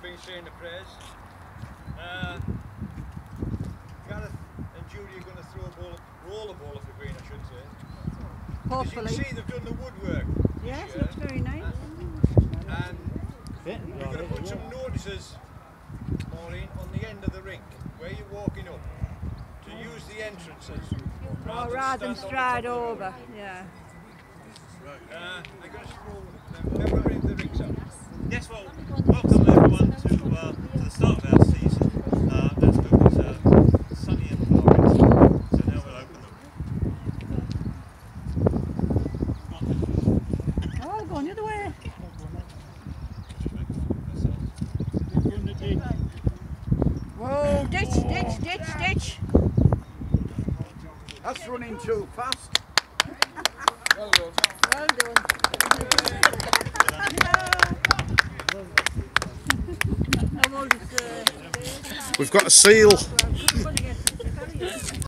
been saying the prayers. Gareth and Judy are going to throw a roller ball off the green, I should say. Hopefully. As you can see, they've done the woodwork. Yes, looks very nice. And we're going to put some notices, Maureen, on the end of the rink, where you're walking up, to use the entrances. Rather than stride over, yeah. I'm going to scroll them. Remember bring the rinks up. Yes, well, welcome everyone to the start of our season. That's good. It's sunny and glorious. So now we'll open them. Oh, going the other way. Whoa, ditch, ditch, ditch, ditch. That's running too fast. Well done. Well done. We've got a seal.